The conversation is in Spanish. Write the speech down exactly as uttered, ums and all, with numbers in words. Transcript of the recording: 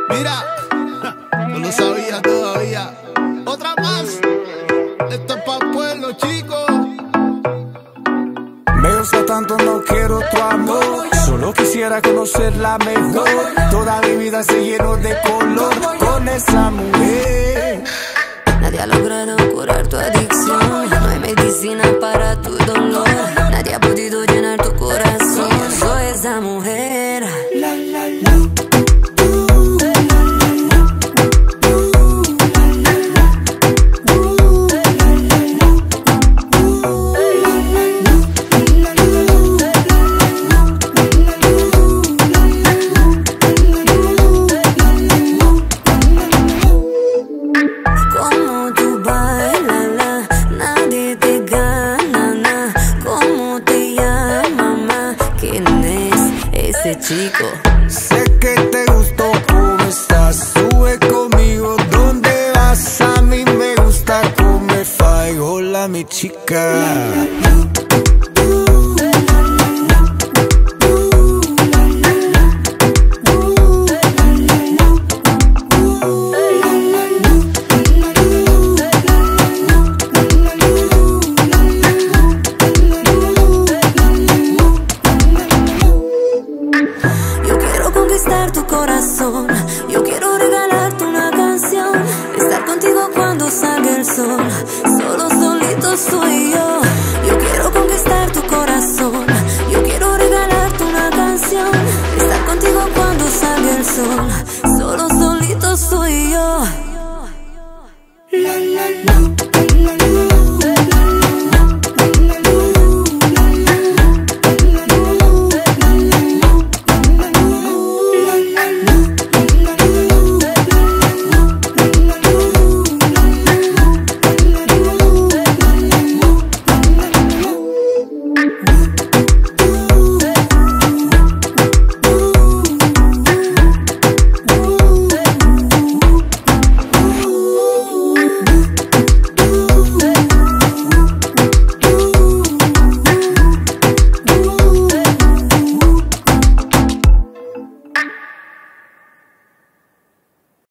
Mira, no lo sabía todavía. Otra más. Esto es pa' pueblo, chicos. Me gusta tanto, no quiero tu amor. Solo quisiera conocerla mejor. Toda mi vida se llenó de color con esa mujer. Nadie ha logrado curar tu adicción. No hay medicina para tu dolor. Nadie ha podido llenar tu corazón. Soy esa mujer. La, la, la. Chico, sé que te gustó cómo estás. Sube conmigo, ¿dónde vas? A mí me gusta comer fai. Hola, mi chica. Tu corazón, yo quiero regalarte una canción, estar contigo cuando salga el sol, solo solito soy yo. Yo quiero conquistar tu corazón, yo quiero regalarte una canción, estar contigo cuando salga el sol.